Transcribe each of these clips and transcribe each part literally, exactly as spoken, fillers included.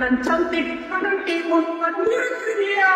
badan cantik, badan imut, badan dunia.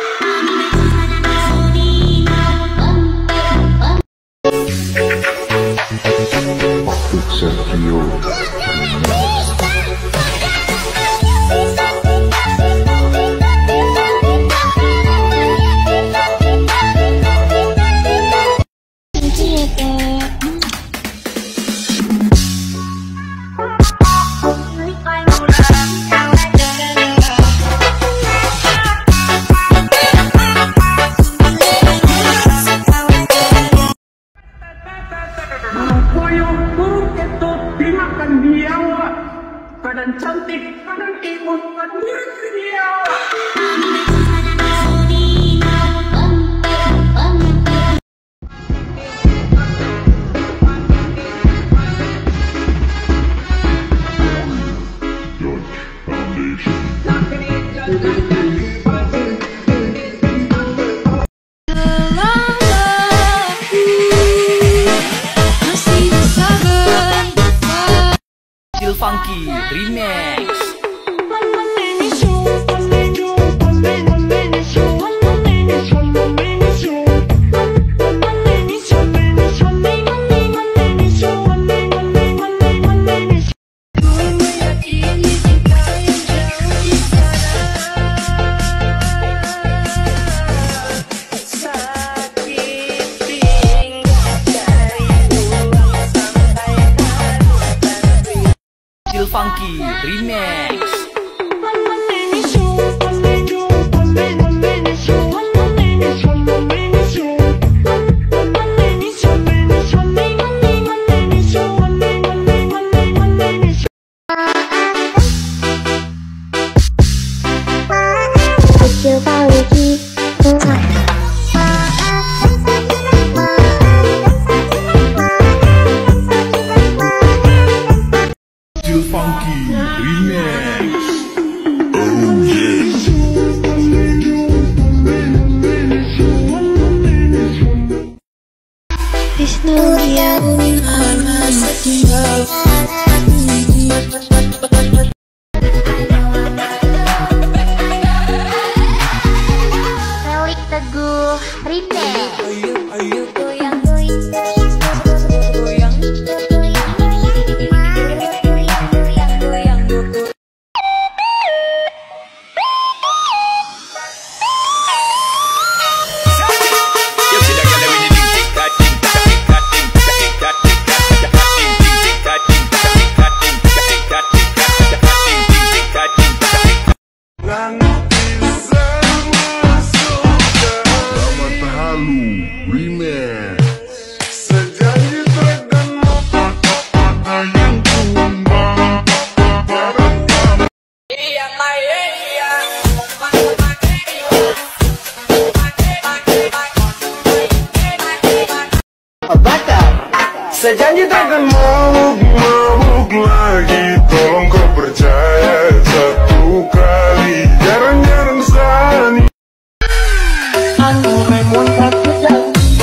Badan cantik, badan imut, badan dunia. Funky Remix. Funky Remix. Funky Remix. Oh yes. Relik Teguh Remix. Sejanji takkan mabuk-mabuk lagi. Tolong kau percaya satu kali. Jarang-jarang sani anu remon katuja.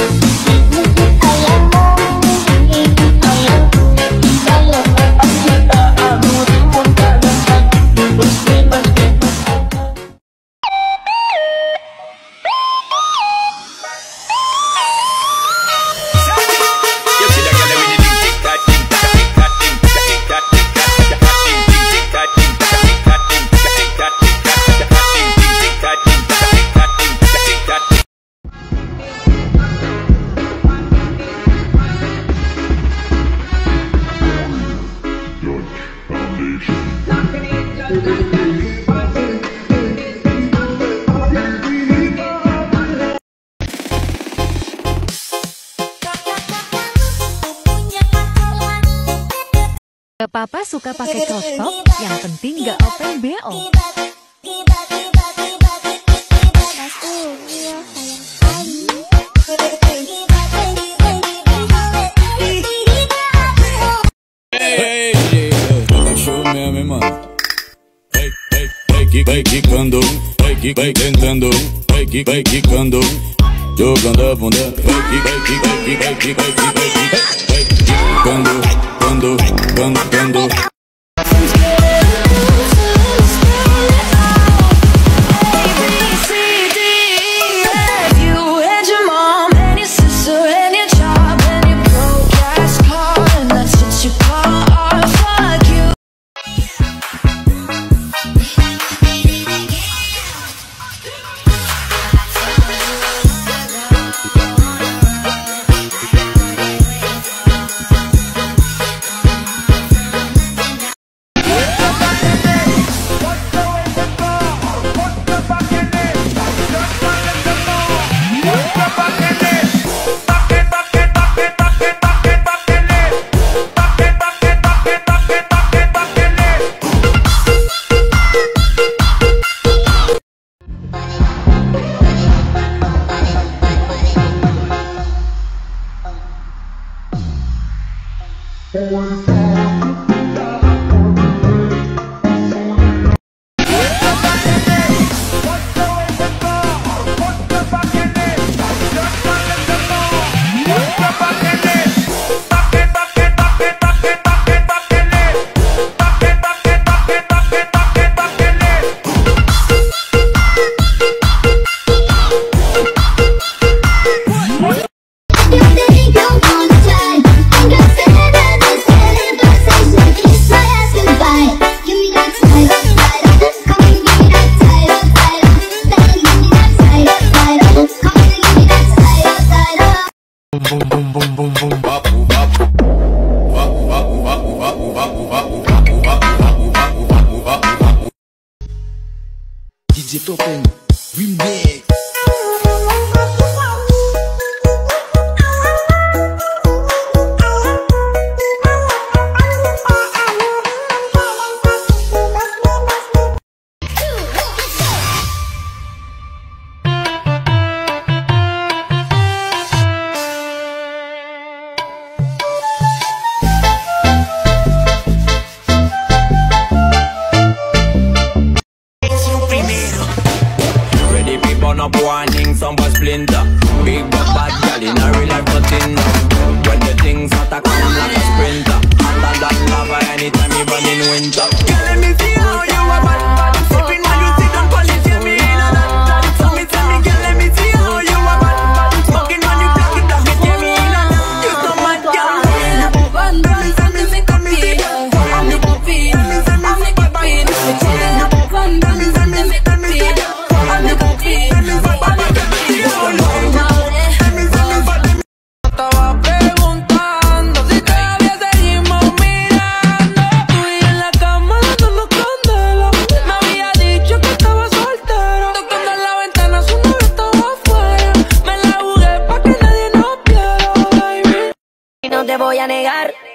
Papa suka pakai crop top, yang penting gak open B O. Hey, tá show mesmo, hein, mano? Vai, vai, vai, vai quicando, vai, vai tentando, vai, vai quicando, jogando a bunda, vai, vai, vai, vai, vai, vai, vai, vai, quicando, quando, quando, quando. D J Topeng Remix. Up warning, some was splinter. Big but bad gal in a real life nothing. When the things hot I come like a sprinter. Hotter than lava anytime even in winter. Girl, let me see how you are bad, bad. Sipping while you sit and polish your me in a that. So me tell me, girl, let me see how you are bad, bad. Smoking when you black it, black it, get me in a that. You so mad, girl. One man, send me sick of me. I'm the coffee, I'm the coffee. One man, send me sick of me. I'm the coffee. Estaba preguntando si todavía seguimos mirando. Tú y en la cama dándonos candela. Me había dicho que estaba soltero. Tocando en la ventana, su novio estaba afuera. Me la jugué pa' que nadie nos viera, baby. Y no te voy a negar